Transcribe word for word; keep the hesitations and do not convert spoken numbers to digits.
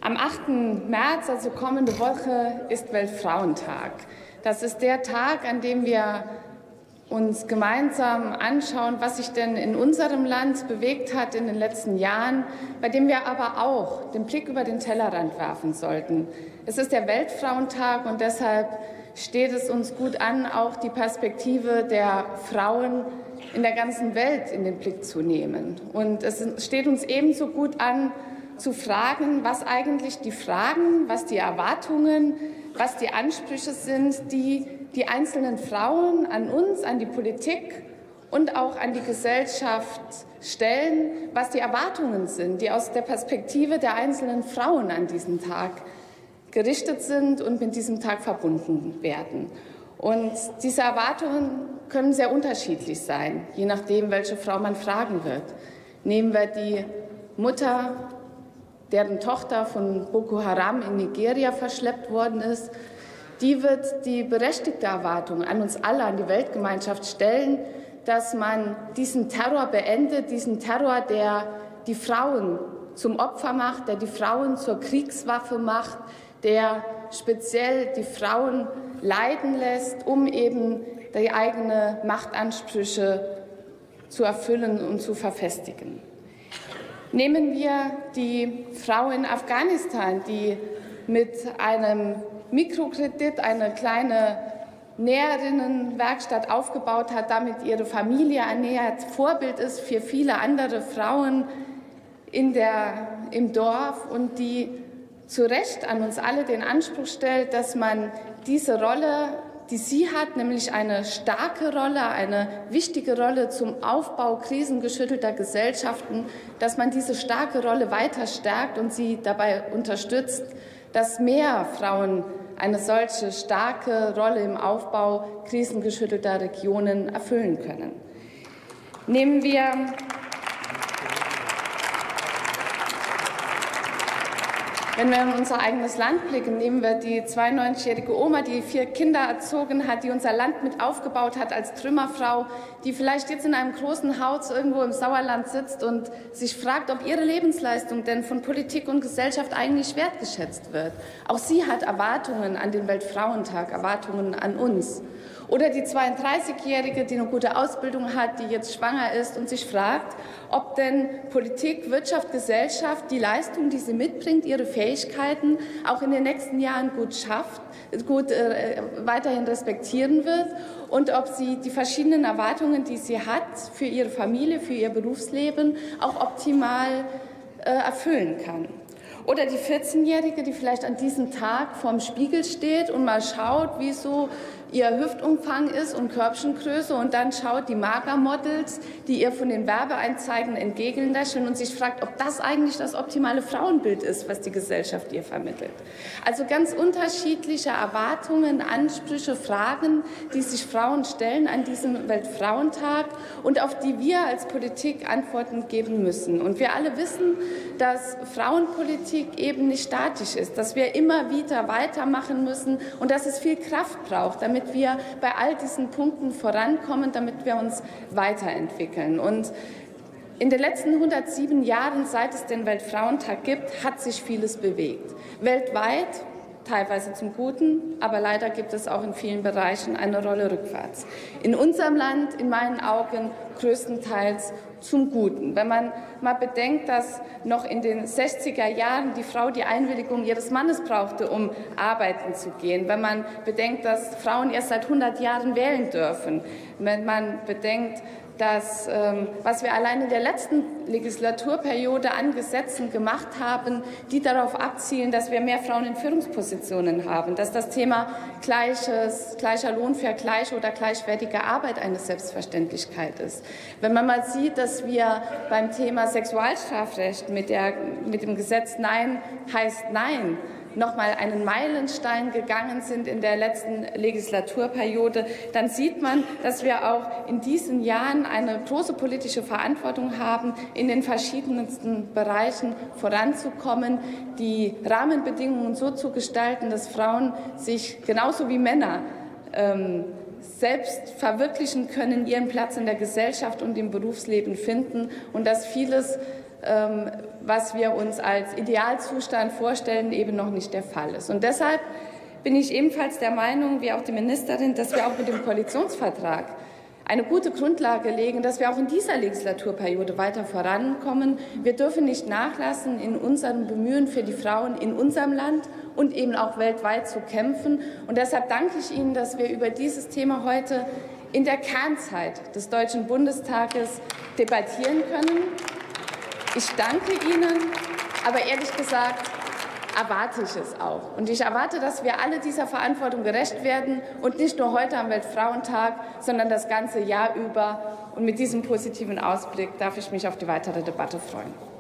Am achten März, also kommende Woche, ist Weltfrauentag. Das ist der Tag, an dem wir uns gemeinsam anschauen, was sich denn in unserem Land bewegt hat in den letzten Jahren, bei dem wir aber auch den Blick über den Tellerrand werfen sollten. Es ist der Weltfrauentag und deshalb steht es uns gut an, auch die Perspektive der Frauen in der ganzen Welt in den Blick zu nehmen. Und es steht uns ebenso gut an, zu fragen, was eigentlich die Fragen, was die Erwartungen, was die Ansprüche sind, die die einzelnen Frauen an uns, an die Politik und auch an die Gesellschaft stellen, was die Erwartungen sind, die aus der Perspektive der einzelnen Frauen an diesen Tag gerichtet sind und mit diesem Tag verbunden werden. Und diese Erwartungen können sehr unterschiedlich sein, je nachdem, welche Frau man fragen wird. Nehmen wir die Mutter, deren Tochter von Boko Haram in Nigeria verschleppt worden ist, die wird die berechtigte Erwartung an uns alle, an die Weltgemeinschaft stellen, dass man diesen Terror beendet, diesen Terror, der die Frauen zum Opfer macht, der die Frauen zur Kriegswaffe macht, der speziell die Frauen leiden lässt, um eben die eigenen Machtansprüche zu erfüllen und zu verfestigen. Nehmen wir die Frau in Afghanistan, die mit einem Mikrokredit eine kleine Näherinnenwerkstatt aufgebaut hat, damit ihre Familie ernährt, Vorbild ist für viele andere Frauen in der, im Dorf und die zu Recht an uns alle den Anspruch stellt, dass man diese Rolle, die sie hat, nämlich eine starke Rolle, eine wichtige Rolle zum Aufbau krisengeschüttelter Gesellschaften, dass man diese starke Rolle weiter stärkt und sie dabei unterstützt, dass mehr Frauen eine solche starke Rolle im Aufbau krisengeschüttelter Regionen erfüllen können. Nehmen wir Wenn wir in unser eigenes Land blicken, nehmen wir die zweiundneunzigjährige Oma, die vier Kinder erzogen hat, die unser Land mit aufgebaut hat als Trümmerfrau, die vielleicht jetzt in einem großen Haus irgendwo im Sauerland sitzt und sich fragt, ob ihre Lebensleistung denn von Politik und Gesellschaft eigentlich wertgeschätzt wird. Auch sie hat Erwartungen an den Weltfrauentag, Erwartungen an uns. Oder die zweiunddreißigjährige, die eine gute Ausbildung hat, die jetzt schwanger ist und sich fragt, ob denn Politik, Wirtschaft, Gesellschaft die Leistung, die sie mitbringt, ihre Fähigkeiten auch in den nächsten Jahren gut schafft, gut äh, weiterhin respektieren wird und ob sie die verschiedenen Erwartungen, die sie hat für ihre Familie, für ihr Berufsleben, auch optimal äh, erfüllen kann. Oder die vierzehnjährige, die vielleicht an diesem Tag vorm Spiegel steht und mal schaut, wie so ihr Hüftumfang ist und Körbchengröße und dann schaut die Magermodels, die ihr von den Werbeanzeigen entgegenlächeln und sich fragt, ob das eigentlich das optimale Frauenbild ist, was die Gesellschaft ihr vermittelt. Also ganz unterschiedliche Erwartungen, Ansprüche, Fragen, die sich Frauen stellen an diesem Weltfrauentag und auf die wir als Politik Antworten geben müssen. Und wir alle wissen, dass Frauenpolitik eben nicht statisch ist, dass wir immer wieder weitermachen müssen und dass es viel Kraft braucht, damit wir bei all diesen Punkten vorankommen, damit wir uns weiterentwickeln. Und in den letzten hundertsieben Jahren, seit es den Weltfrauentag gibt, hat sich vieles bewegt. Weltweit, teilweise zum Guten, aber leider gibt es auch in vielen Bereichen eine Rolle rückwärts. In unserem Land, in meinen Augen, größtenteils zum Guten. Wenn man mal bedenkt, dass noch in den sechziger Jahren die Frau die Einwilligung ihres Mannes brauchte, um arbeiten zu gehen. Wenn man bedenkt, dass Frauen erst seit hundert Jahren wählen dürfen. Wenn man bedenkt, dass, ähm, was wir allein in der letzten Legislaturperiode an Gesetzen gemacht haben, die darauf abzielen, dass wir mehr Frauen in Führungspositionen haben, dass das Thema gleiches, gleicher Lohn für gleiche oder gleichwertige Arbeit eine Selbstverständlichkeit ist. Wenn man mal sieht, dass wir beim Thema Sexualstrafrecht mit, der, mit dem Gesetz Nein heißt Nein noch mal einen Meilenstein gegangen sind in der letzten Legislaturperiode, dann sieht man, dass wir auch in diesen Jahren eine große politische Verantwortung haben, in den verschiedensten Bereichen voranzukommen, die Rahmenbedingungen so zu gestalten, dass Frauen sich genauso wie Männer ähm, selbst verwirklichen können, ihren Platz in der Gesellschaft und im Berufsleben finden und dass vieles ähm, was wir uns als Idealzustand vorstellen, eben noch nicht der Fall ist. Und deshalb bin ich ebenfalls der Meinung, wie auch die Ministerin, dass wir auch mit dem Koalitionsvertrag eine gute Grundlage legen, dass wir auch in dieser Legislaturperiode weiter vorankommen. Wir dürfen nicht nachlassen, in unserem Bemühen für die Frauen in unserem Land und eben auch weltweit zu kämpfen. Und deshalb danke ich Ihnen, dass wir über dieses Thema heute in der Kernzeit des Deutschen Bundestages debattieren können. Ich danke Ihnen, aber ehrlich gesagt erwarte ich es auch. Und ich erwarte, dass wir alle dieser Verantwortung gerecht werden und nicht nur heute am Weltfrauentag, sondern das ganze Jahr über. Und mit diesem positiven Ausblick darf ich mich auf die weitere Debatte freuen.